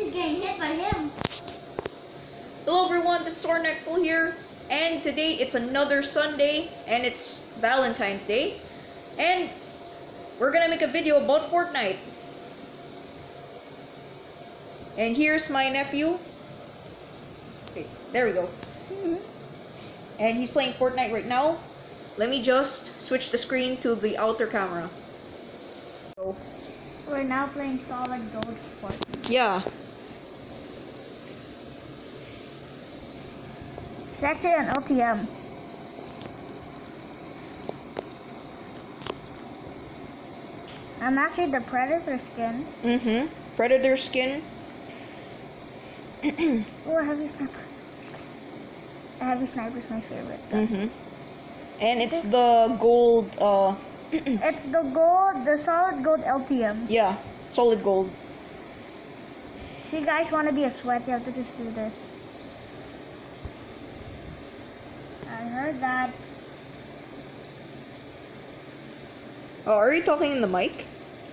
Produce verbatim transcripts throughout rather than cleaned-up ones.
is getting hit by him. Hello everyone, this is Sorneckful here, and today it's another Sunday, and it's Valentine's Day, and we're gonna make a video about Fortnite. And here's my nephew. Okay, there we go. Mm-hmm. And he's playing Fortnite right now. Let me just switch the screen to the outer camera. So, We're now playing Solid Gold Fortnite. yeah. It's actually an L T M. I'm actually the Predator skin. Mm-hmm. Predator skin. Oh, a heavy sniper. A heavy sniper is my favorite. Mm-hmm. And it's the gold, uh... It's the gold, the solid gold L T M. yeah, solid gold. If you guys want to be a sweat, you have to just do this. I heard that. Oh, are you talking in the mic?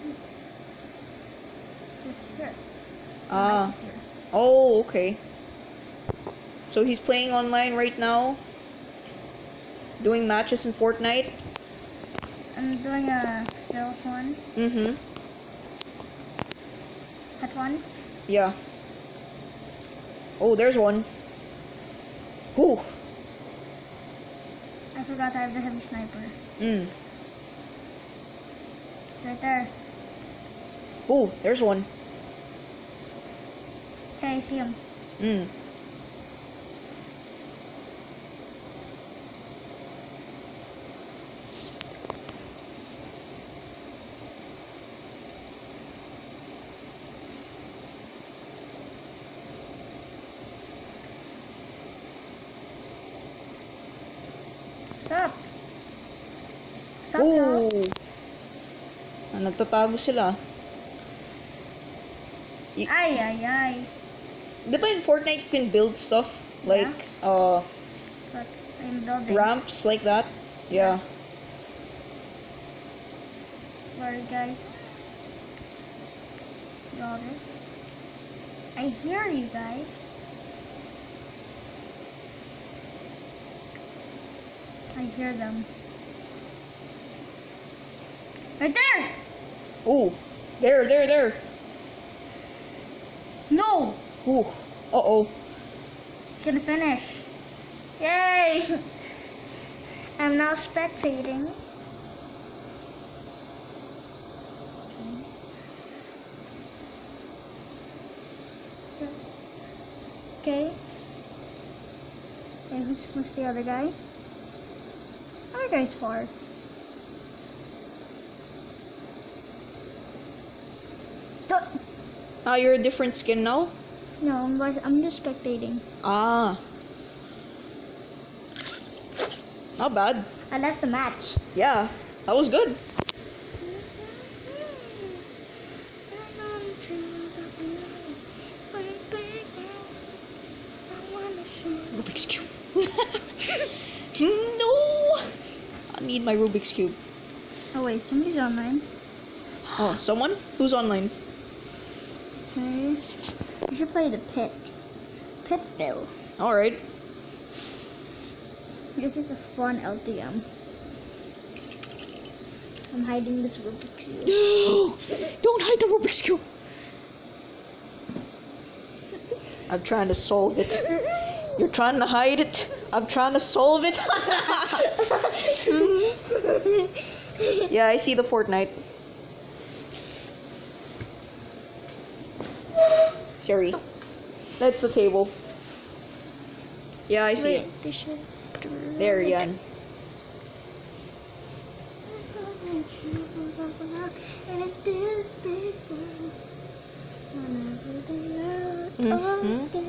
Just here. The Ah. mic is here. Oh, okay. So he's playing online right now, doing matches in Fortnite. I'm doing a skills one. Mm-hmm. That one. Yeah. Oh, there's one. Whew. I forgot I have the heavy sniper. Mm. It's right there. Oh, there's one. Okay, I see him. Mm. What's up? What's up, Oh. y'all? Ah, nagtatago sila. Y- Ay, ay, ay. Di ba in Fortnite you can build stuff? Like, uh, But I'm building. ramps like that? Yeah. Sorry, guys. All this. I hear you guys. I hear them. Right there! Oh, there, there, there. No! Ooh. Uh-oh. It's gonna finish. Yay! I'm now spectating. Okay. Okay, who's, who's the other guy? Other guy's far. Don't- Ah, you're a different skin now? No, I'm, like- I'm just spectating. Ah. Not bad. I left the match. Yeah, that was good. Rubik's Cube. No! I need my Rubik's Cube. Oh wait, somebody's online. Oh, someone? Who's online? Okay. We should play the pit. Pitville. Alright. This is a fun L T M. I'm hiding this Rubik's Cube. Don't hide the Rubik's Cube! I'm trying to solve it. You're trying to hide it. I'm trying to solve it. Yeah, I see the Fortnite. Sorry. That's the table. Yeah, I see it. They should. There, Yan. Mhm.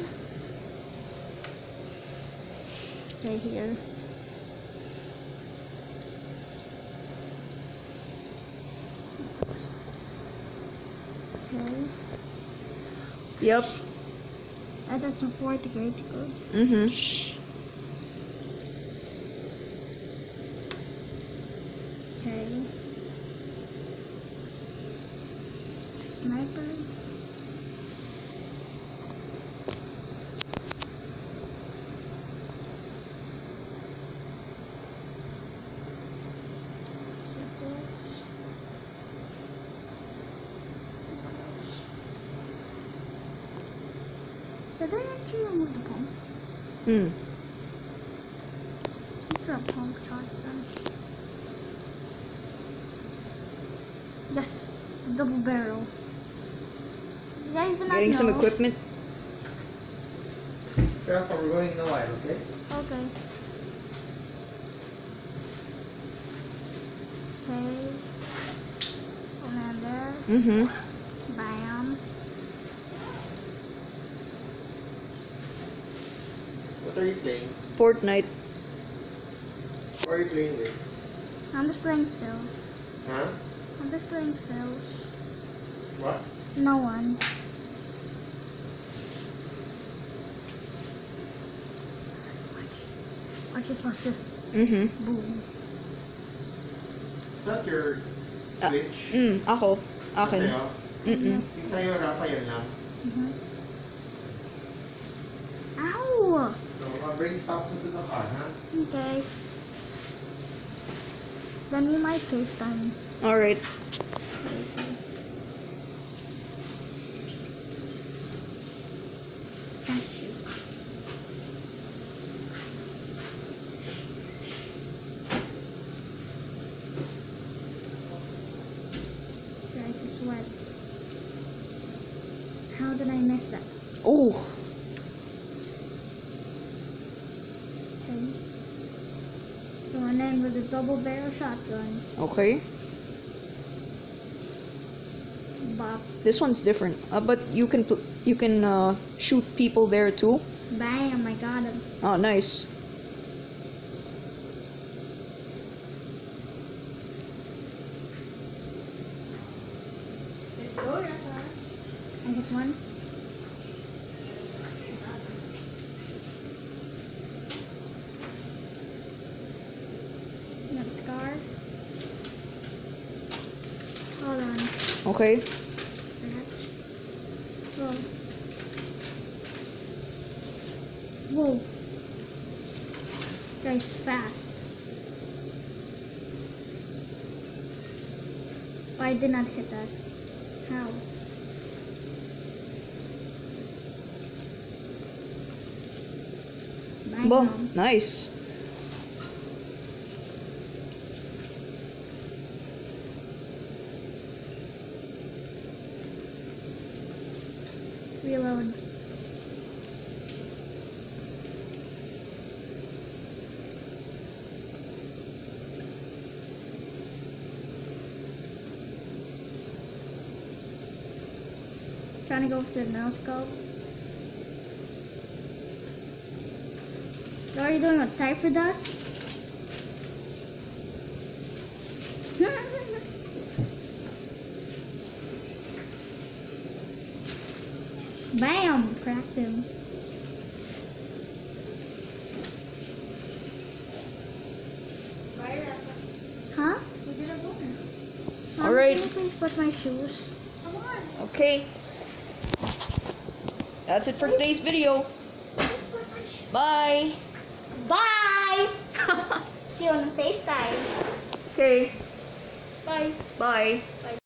Right here. Okay. Yep. Add a support great code. Mm-hmm. Okay. Sniper. Did I actually remove the pump? Hmm. Check for a pump shotgun. Yes, the double barrel. You guys do not Getting know. some equipment. Careful, we're going in a while, okay? Okay. Okay. Commander. Mm-hmm. Bam. What are you playing? Fortnite. What are you playing with? I'm just playing Phil's. Huh? I'm just playing Phil's. What? No one. Watch this, watch this. Mm-hmm. Boom. Is that your Ah, Switch? Mm, ako. Akin. Sa'yo? Mm-mm. Yung sa'yo, Rafa, yan lang. Mhm. Ow! So, uh, bring stuff to the car, huh? Okay. Then we might FaceTime. Alright. Can't shoot. Sorry to sweat. How did I miss that? Oh. Okay. Going in with a double barrel shotgun. Okay. Bop. This one's different. Uh, but you can pl- you can uh, shoot people there too. Bam, I got him. Oh, nice. Let's go, Rafa. I hit one. Got a scar. Hold on. Okay. Scratch. Whoa. Whoa. Guy's fast. I did not hit that. How? Bang Boom. on. Nice. Reload. Trying to go to the no scope. So are you doing what Cypher does? Bam! Cracked him. Huh? All right. Can you please put my shoes? Okay. That's it for today's video. Bye. Bye! See you on FaceTime. Okay. Bye. Bye. Bye.